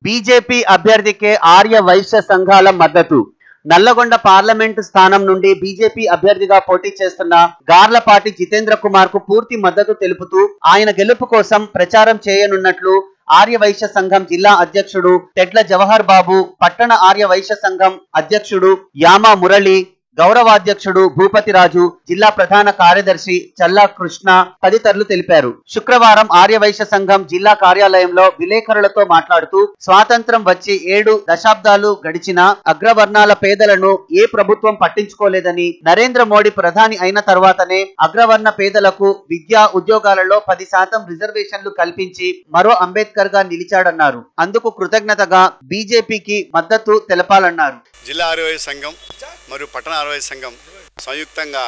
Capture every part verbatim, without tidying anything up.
BJP అభ్యర్థికే Arya Vysya సంఘాల మద్దతు. Nalgonda parliament స్థానం నుండి బీజేపీ అభ్యర్థిగా పోటీ చేస్తున్న గార్లపాటి జితేంద్ర కుమార్ కు పూర్తి మద్దతు తెలుపుతూ ఆయన గెలుపు కోసం ప్రచారం చేయనున్నట్లు ఆర్య వైశ్య సంఘం జిల్లా అధ్యక్షుడు తెడ్ల జవహర్ బాబు, పట్టణ ఆర్య వైశ్య సంఘం అధ్యక్షుడు యామా మురళి, గౌరవాధ్యక్షుడు భూపతి రాజు, జిల్లా ప్రధాన కార్యదర్శి చల్లా కృష్ణ తదితరులు తెలిపారు. శుక్రవారం ఆర్య వైశ్య సంఘం జిల్లా కార్యాలయంలో విలేకరులతో మాట్లాడుతూ స్వాతంత్రం వచ్చి ఏడు దశాబ్దాలు గడిచినా అగ్రవర్ణాల పేదలను ఏ ప్రభుత్వం పట్టించుకోలేదని, నరేంద్ర మోడీ ప్రధాని అయిన తర్వాతనే అగ్రవర్ణ పేదలకు విద్యా ఉద్యోగాలలో పది శాతం రిజర్వేషన్లు కల్పించి మరో అంబేద్కర్ గా నిలిచాడన్నారు. అందుకు కృతజ్ఞతగా బీజేపీకి మద్దతు తెలపాలన్నారు. జిల్లా ఆర్య వైశ్య సంఘం మరియు పట్టణ ఆర్య వైశ్య సంఘం సంయుక్తంగా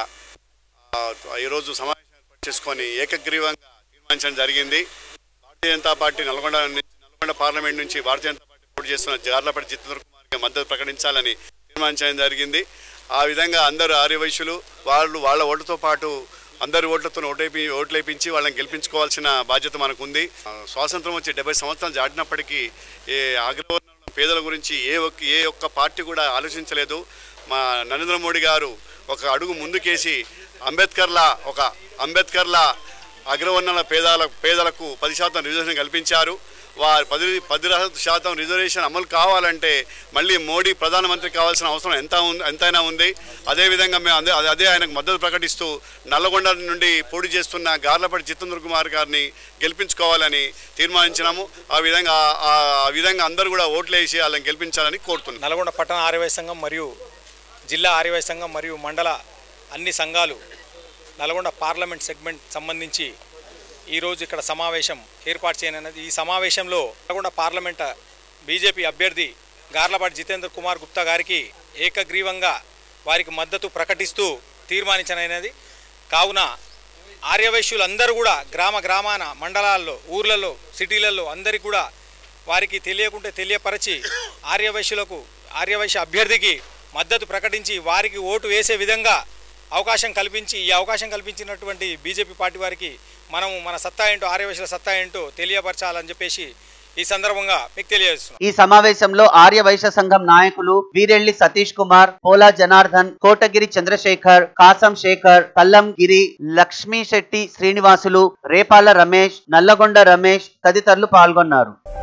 ఈరోజు సమావేశం ఏర్పాటు చేసుకొని ఏకగ్రీవంగా తీర్మానించడం జరిగింది. భారతీయ జనతా పార్టీ నల్గొండ నల్గొండ పార్లమెంట్ నుంచి భారతీయ జనతా పార్టీ పోటీ చేస్తున్న గార్లపాటి జితేంద్ర కుమార్కి మద్దతు ప్రకటించాలని తీర్మానించడం జరిగింది. ఆ విధంగా అందరూ ఆర్య వైశ్యులు వాళ్ళు వాళ్ళ ఓట్లతో పాటు అందరి ఓట్లతో ఓటేపి ఓట్లేపించి వాళ్ళని గెలిపించుకోవాల్సిన బాధ్యత మనకు ఉంది. స్వాతంత్రం వచ్చి డెబ్బై సంవత్సరాలు దాటినప్పటికీ ఏ అగ్రవర్ణ పేదల గురించి ఏ ఒక్క ఏ ఒక్క పార్టీ కూడా ఆలోచించలేదు. మా నరేంద్ర మోడీ గారు ఒక అడుగు ముందుకేసి అంబేద్కర్లా ఒక అంబేద్కర్లా అగ్రవర్ణాల పేదల పేదలకు పది శాతం రిజర్వేషన్ కల్పించారు. వారి పది పది శాతం రిజర్వేషన్ అమలు కావాలంటే మళ్ళీ మోడీ ప్రధానమంత్రి కావాల్సిన అవసరం ఎంత ఎంతైనా ఉంది. అదేవిధంగా మేము అదే అదే ఆయనకు మద్దతు ప్రకటిస్తూ నల్లగొండ నుండి పోటీ చేస్తున్న గార్లపాటి జితేంద్ర కుమార్ గారిని గెలిపించుకోవాలని తీర్మానించినాము. ఆ విధంగా ఆ విధంగా అందరూ కూడా ఓట్లు వేసి వాళ్ళని గెలిపించాలని కోరుతున్నాం. నల్గొండ పట్టణ ఆర్య వైశ్య సంఘం మరియు జిల్లా ఆర్య వైశ్య సంఘం మరియు మండల అన్ని సంఘాలు నల్గొండ పార్లమెంట్ సెగ్మెంట్ సంబంధించి ఈరోజు ఇక్కడ సమావేశం ఏర్పాటు చేయనున్నది. ఈ సమావేశంలో నల్గొండ పార్లమెంట్ బీజేపీ అభ్యర్థి గార్లపాటి జితేంద్ర కుమార్ గుప్తా గారికి ఏకగ్రీవంగా వారికి మద్దతు ప్రకటిస్తూ తీర్మానించనైనది. కావున ఆర్యవైశ్యులందరూ కూడా గ్రామ గ్రామాన మండలాల్లో ఊర్లలో సిటీలలో అందరికీ కూడా వారికి తెలియకుంటే తెలియపరచి ఆర్యవైశ్యులకు ఆర్యవైశ్య అభ్యర్థికి మద్దతు ప్రకటించి వారికి ఓటు వేసే విధంగా అవకాశం కల్పించి ఈ అవకాశం కల్పించినటువంటి బీజేపీ పార్టీ వారికి మనము మన సత్తా ఏంటో ఆర్యవైశ్యుల సత్తా ఏంటో తెలియపరచాలని చెప్పేసి ఈ సందర్భంగా మీకు తెలియజేస్తున్నాం. ఈ సమావేశంలో ఆర్య వైశ్య సంఘం నాయకులు వీరెల్లి సతీష్ కుమార్, పోలా జనార్దన్, కోటగిరి చంద్రశేఖర్, కాసం శేఖర్, కల్లం గిరి, లక్ష్మీ శెట్టి శ్రీనివాసులు, రేపాల రమేష్, నల్లగొండ రమేష్ తదితరులు పాల్గొన్నారు.